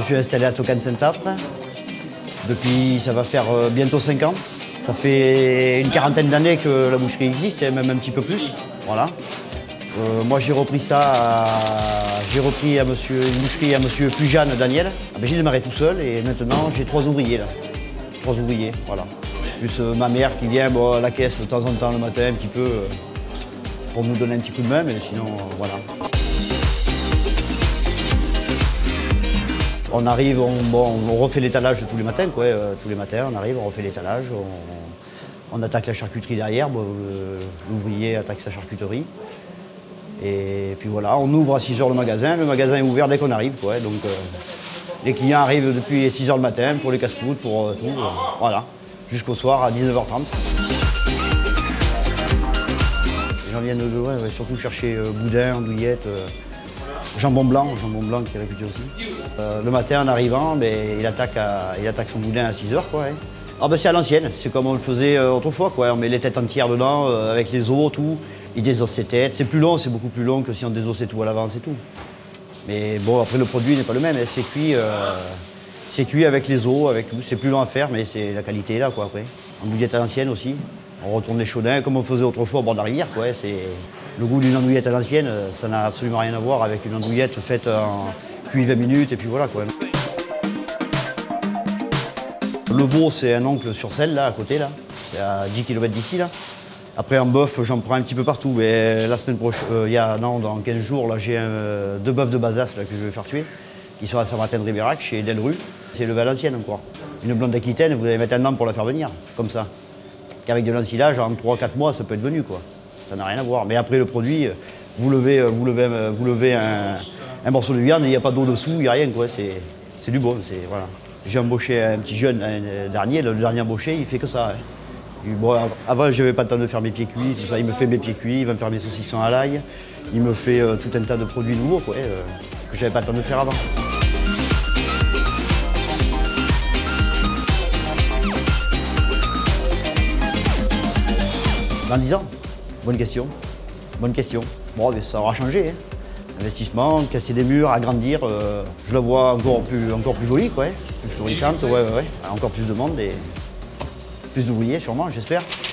suis installé à Tocane-Saint-Apre. Depuis, ça va faire bientôt 5 ans. Ça fait une quarantaine d'années que la boucherie existe, et même un petit peu plus. Voilà. Moi, j'ai repris une boucherie à monsieur Pujane Daniel. J'ai démarré tout seul et maintenant j'ai 3 ouvriers là. 3 ouvriers, voilà. Plus ma mère qui vient à la caisse de temps en temps le matin un petit peu pour nous donner un petit coup de main, mais sinon voilà. On arrive, on refait l'étalage tous les matins, quoi. Tous les matins, on arrive, on refait l'étalage, on attaque la charcuterie derrière, l'ouvrier attaque sa charcuterie. Et puis voilà, on ouvre à 6 h le magasin est ouvert dès qu'on arrive, quoi. Donc les clients arrivent depuis 6 h le matin pour les casse-croûtes, pour tout, voilà, jusqu'au soir à 19 h 30. Les gens viennent de loin, surtout chercher boudin, andouillette. Jambon blanc qui est réputé aussi. Le matin en arrivant, il attaque son boudin à 6 h, quoi. Ah c'est à l'ancienne, c'est comme on le faisait autrefois, quoi. On met les têtes entières dedans avec les os, tout. Il désosse ses têtes. C'est plus long, c'est beaucoup plus long que si on désossait tout à l'avance et tout. Mais bon, après le produit n'est pas le même, hein. C'est cuit avec les os, avec tout. C'est plus long à faire, mais la qualité est là, quoi, après. Andouillette à l'ancienne aussi. On retourne les chaudins comme on faisait autrefois au bord de la rivière, quoi. Le goût d'une andouillette à l'ancienne, ça n'a absolument rien à voir avec une andouillette faite en cuit 20 minutes et puis voilà, quoi. Le veau, c'est un oncle sur Selle, là, à côté, là. C'est à 10 km d'ici, là. Après, en bœuf, j'en prends un petit peu partout. Mais la semaine prochaine, dans 15 jours, là, j'ai 2 bœufs de Bazas là, que je vais faire tuer, qui sont à Saint-Martin-de-Ribérac, chez Delru. C'est élevé à l'ancienne encore. Une blonde d'Aquitaine, vous allez mettre un an pour la faire venir, comme ça. Qu'avec de l'ensilage, en 3-4 mois, ça peut être venu, quoi. Ça n'a rien à voir. Mais après, le produit, vous levez un morceau de viande, il n'y a pas d'eau dessous, il n'y a rien, quoi. C'est du bon, voilà. J'ai embauché un petit jeune l'année dernière, le dernier embauché, il fait que ça. Hein. Bon, avant, je n'avais pas le temps de faire mes pieds cuits, tout ça. Il me fait mes pieds cuits, il va me faire mes saucissons à l'ail. Il me fait tout un tas de produits nouveaux, quoi, que je n'avais pas le temps de faire avant. Dans 10 ans? Bonne question. Bonne question. Bon, mais ça aura changé. Hein. Investissement, casser des murs, agrandir. Je la vois encore plus jolie, quoi. Plus florissante, ouais. Encore plus de monde et plus d'ouvriers, sûrement, j'espère.